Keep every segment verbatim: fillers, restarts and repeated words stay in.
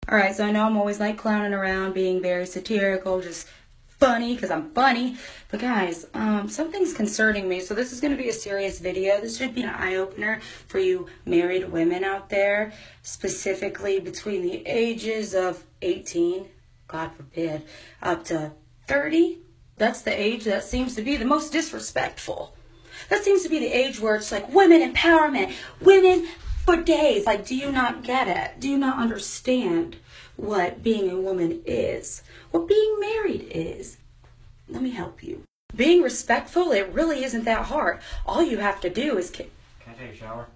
Alright, so I know I'm always like clowning around, being very satirical, just funny, because I'm funny. But guys, um, something's concerning me. So this is going to be a serious video. This should be an eye-opener for you married women out there, specifically between the ages of eighteen, God forbid, up to thirty. That's the age that seems to be the most disrespectful. That seems to be the age where it's like women empowerment, women for days. Like, do you not get it? Do you not understand what being a woman is? What being married is? Let me help you. Being respectful, it really isn't that hard. All you have to do is... Can I take a shower?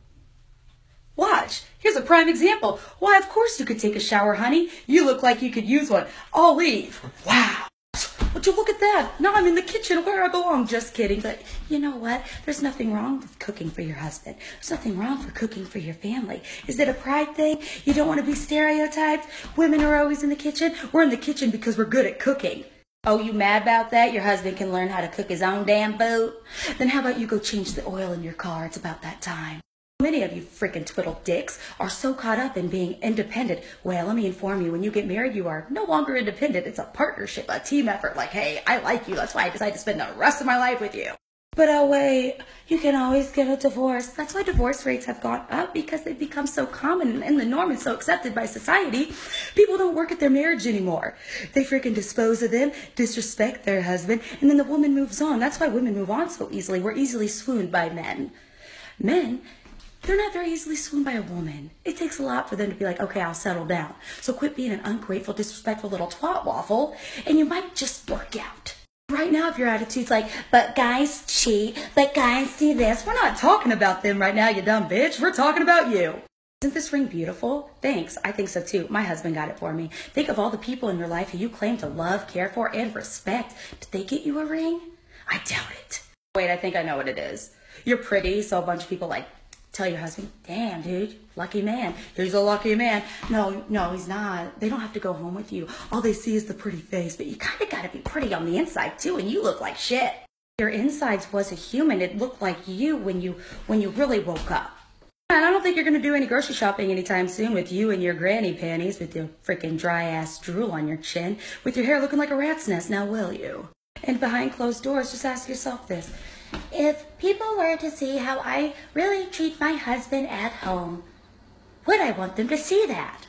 Watch. Here's a prime example. Why, of course you could take a shower, honey. You look like you could use one. I'll leave. Wow. Would you look at that? Now I'm in the kitchen where I belong. Just kidding. But you know what? There's nothing wrong with cooking for your husband. There's nothing wrong for cooking for your family. Is it a pride thing? You don't want to be stereotyped? Women are always in the kitchen? We're in the kitchen because we're good at cooking. Oh, you mad about that? Your husband can learn how to cook his own damn food? Then how about you go change the oil in your car? It's about that time. Many of you freaking twiddle dicks are so caught up in being independent. Well, let me inform you, when you get married, you are no longer independent. It's a partnership, a team effort. Like, hey, I like you. That's why I decided to spend the rest of my life with you. But oh wait, you can always get a divorce. That's why divorce rates have gone up, because they've become so common and the norm is so accepted by society. People don't work at their marriage anymore. They freaking dispose of them, disrespect their husband, and then the woman moves on. That's why women move on so easily. We're easily swooned by men. Men, they're not very easily swooned by a woman. It takes a lot for them to be like, okay, I'll settle down. So quit being an ungrateful, disrespectful little twat waffle, and you might just work out. Right now, if your attitude's like, but guys cheat, but guys do this, we're not talking about them right now, you dumb bitch. We're talking about you. Isn't this ring beautiful? Thanks. I think so too. My husband got it for me. Think of all the people in your life who you claim to love, care for, and respect. Did they get you a ring? I doubt it. Wait, I think I know what it is. You're pretty, so a bunch of people like, tell your husband, damn, dude, lucky man. He's a lucky man. No, no, he's not. They don't have to go home with you. All they see is the pretty face, but you kind of got to be pretty on the inside, too, and you look like shit. Your insides was a human. It looked like you when you when you really woke up. And I don't think you're going to do any grocery shopping anytime soon with you and your granny panties with your freaking dry-ass drool on your chin, with your hair looking like a rat's nest, now will you? And behind closed doors, just ask yourself this. If people were to see how I really treat my husband at home, would I want them to see that?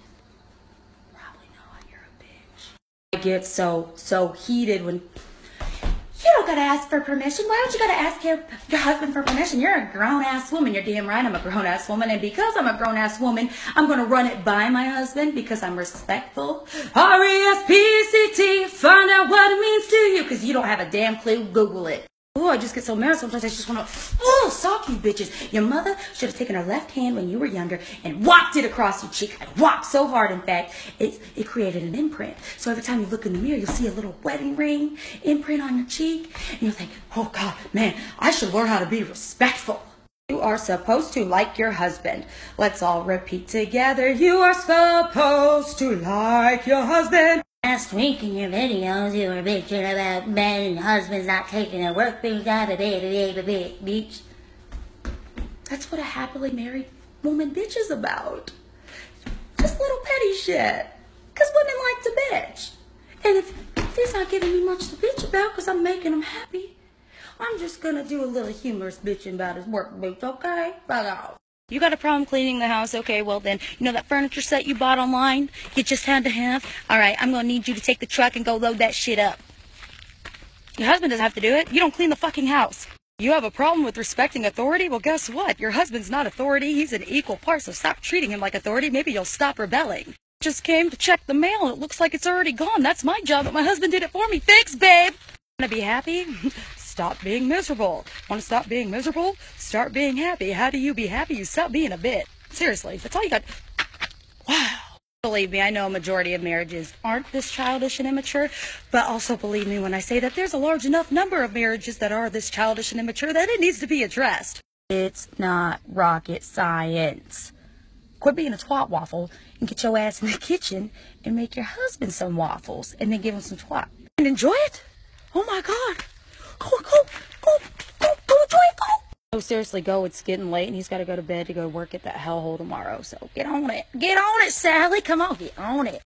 Probably not. You're a bitch. I get so, so heated when you don't gotta ask for permission. Why don't you gotta ask your, your husband for permission? You're a grown-ass woman. You're damn right I'm a grown-ass woman. And because I'm a grown-ass woman, I'm gonna run it by my husband because I'm respectful. R E S P C T, find out what it means to you. Because you don't have a damn clue. Google it. Oh, I just get so mad sometimes I just want to, oh, sock you bitches. Your mother should have taken her left hand when you were younger and whopped it across your cheek. Like, whopped so hard, in fact, it, it created an imprint. So every time you look in the mirror, you'll see a little wedding ring imprint on your cheek. And you'll think, oh, God, man, I should learn how to be respectful. You are supposed to like your husband. Let's all repeat together. You are supposed to like your husband. Last week in your videos, you were bitching about men and husbands not taking their work things out of the beach. That's what a happily married woman bitch is about. Just little petty shit. Because women like to bitch. And if, if he's not giving me much to bitch about because I'm making him happy, I'm just going to do a little humorous bitching about his work boots, okay? Bye off. You got a problem cleaning the house? Okay, well then, you know that furniture set you bought online? You just had to have? Alright, I'm gonna need you to take the truck and go load that shit up. Your husband doesn't have to do it. You don't clean the fucking house. You have a problem with respecting authority? Well, guess what? Your husband's not authority. He's an equal part, so stop treating him like authority. Maybe you'll stop rebelling. Just came to check the mail and it looks like it's already gone. That's my job, but my husband did it for me. Thanks, babe! Wanna be happy? Stop being miserable. Want to stop being miserable? Start being happy. How do you be happy? You stop being a bitch. Seriously, that's all you got. Wow. Believe me, I know a majority of marriages aren't this childish and immature, but also believe me when I say that there's a large enough number of marriages that are this childish and immature that it needs to be addressed. It's not rocket science. Quit being a twat waffle and get your ass in the kitchen and make your husband some waffles and then give him some twat. And enjoy it? Oh my God. Go, go, go, go, go, enjoy it, go. Oh, seriously, go. It's getting late, and he's got to go to bed to go work at that hellhole tomorrow. So get on it. Get on it, Sally. Come on, get on it.